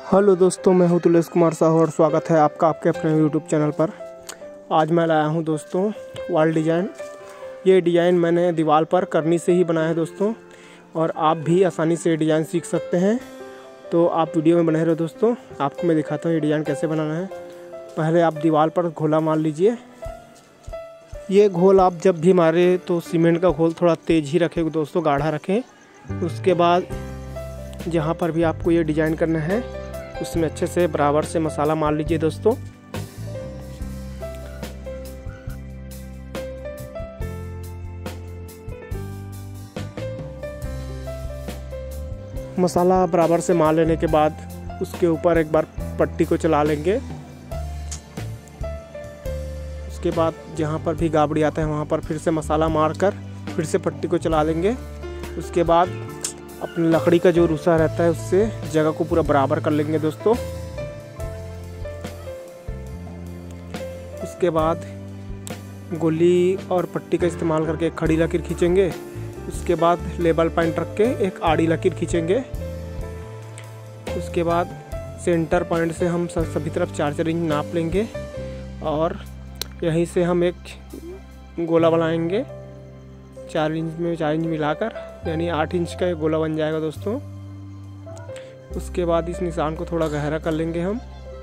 Hello दोस्तों, मैं हूं तुलेश कुमार साहू और स्वागत है आपका आपके अपने यूट्यूब चैनल पर। आज मैं लाया हूं दोस्तों वॉल डिज़ाइन। ये डिज़ाइन मैंने दीवार पर करनी से ही बनाया है दोस्तों, और आप भी आसानी से डिज़ाइन सीख सकते हैं। तो आप वीडियो में बने रहो दोस्तों। आपको मैं दिखाता हूँ ये डिज़ाइन कैसे बनाना है। पहले आप दीवार पर घोला मार लीजिए। ये घोल आप जब भी मारे तो सीमेंट का घोल थोड़ा तेज़ ही रखें दोस्तों, गाढ़ा रखें। उसके बाद जहाँ पर भी आपको ये डिज़ाइन करना है उसमें अच्छे से बराबर से मसाला मार लीजिए दोस्तों। मसाला बराबर से मार लेने के बाद उसके ऊपर एक बार पट्टी को चला लेंगे। उसके बाद जहाँ पर भी गाबड़ी आता है वहाँ पर फिर से मसाला मारकर फिर से पट्टी को चला लेंगे। उसके बाद अपनी लकड़ी का जो रूसा रहता है उससे जगह को पूरा बराबर कर लेंगे दोस्तों। उसके बाद गोली और पट्टी का इस्तेमाल करके एक खड़ी लकीर खींचेंगे। उसके बाद लेबल पॉइंट रख के एक आड़ी लकीर खींचेंगे। उसके बाद सेंटर पॉइंट से हम सभी तरफ 4-4 इंच नाप लेंगे और यहीं से हम एक गोला बनाएंगे 4 इंच में 4 इंच मिलाकर, यानी 8 इंच का एक गोला बन जाएगा दोस्तों। उसके बाद इस निशान को थोड़ा गहरा कर लेंगे हम।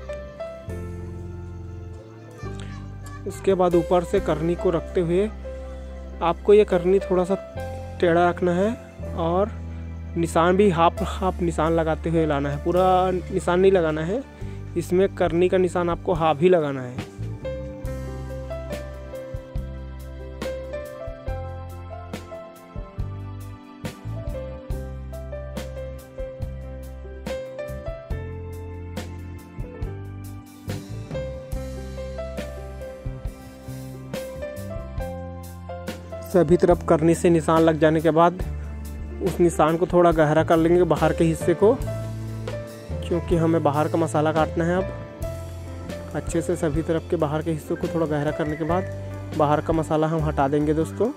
उसके बाद ऊपर से करनी को रखते हुए आपको ये करनी थोड़ा सा टेढ़ा रखना है और निशान भी हाफ निशान लगाते हुए लाना है। पूरा निशान नहीं लगाना है, इसमें करनी का निशान आपको हाफ ही लगाना है। सभी तरफ करनी से निशान लग जाने के बाद उस निशान को थोड़ा गहरा कर लेंगे बाहर के हिस्से को, क्योंकि हमें बाहर का मसाला काटना है। अब अच्छे से सभी तरफ के बाहर के हिस्से को थोड़ा गहरा करने के बाद बाहर का मसाला हम हटा देंगे दोस्तों।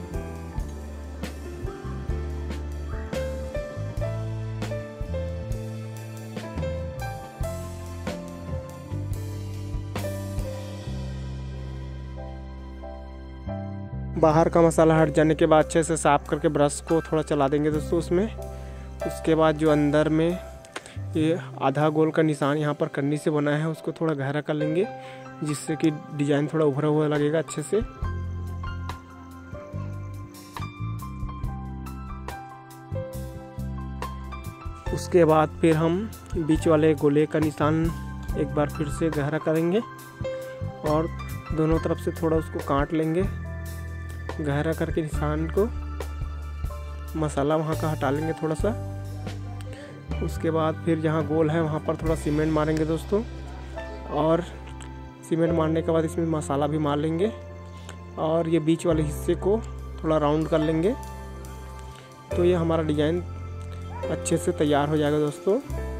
बाहर का मसाला हट जाने के बाद अच्छे से साफ करके ब्रश को थोड़ा चला देंगे दोस्तों उसमें। उसके बाद जो अंदर में ये आधा गोल का निशान यहाँ पर करनी से बना है उसको थोड़ा गहरा कर लेंगे, जिससे कि डिज़ाइन थोड़ा उभरा हुआ लगेगा अच्छे से। उसके बाद फिर हम बीच वाले गोले का निशान एक बार फिर से गहरा करेंगे और दोनों तरफ से थोड़ा उसको काट लेंगे। गहरा करके निशान को मसाला वहाँ का हटा लेंगे थोड़ा सा। उसके बाद फिर जहाँ गोल है वहाँ पर थोड़ा सीमेंट मारेंगे दोस्तों, और सीमेंट मारने के बाद इसमें मसाला भी मार लेंगे और ये बीच वाले हिस्से को थोड़ा राउंड कर लेंगे। तो ये हमारा डिज़ाइन अच्छे से तैयार हो जाएगा दोस्तों।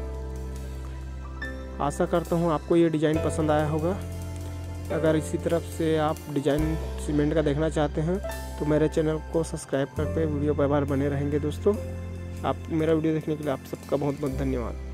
आशा करता हूँ आपको ये डिज़ाइन पसंद आया होगा। अगर इसी तरफ से आप डिज़ाइन सीमेंट का देखना चाहते हैं तो मेरे चैनल को सब्सक्राइब करके वीडियो पर बार बने रहेंगे दोस्तों। आप मेरा वीडियो देखने के लिए आप सबका बहुत बहुत धन्यवाद।